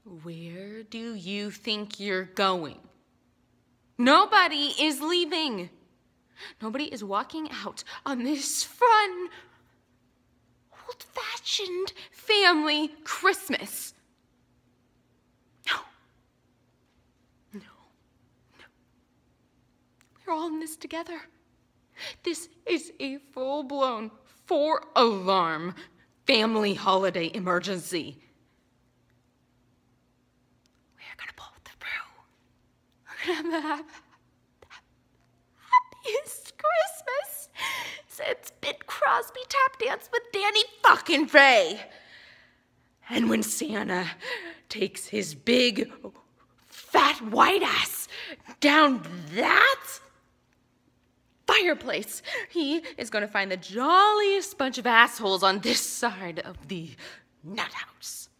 Where do you think you're going? Nobody is leaving. Nobody is walking out on this fun, old-fashioned family Christmas. No. No. No. We're all in this together. This is a full-blown, four-alarm family holiday emergency. We're gonna pull through. We're gonna have the happiest Christmas since Big Crosby tap danced with Danny fucking Ray. And when Santa takes his big, fat, white ass down that fireplace, he is going to find the jolliest bunch of assholes on this side of the nut house.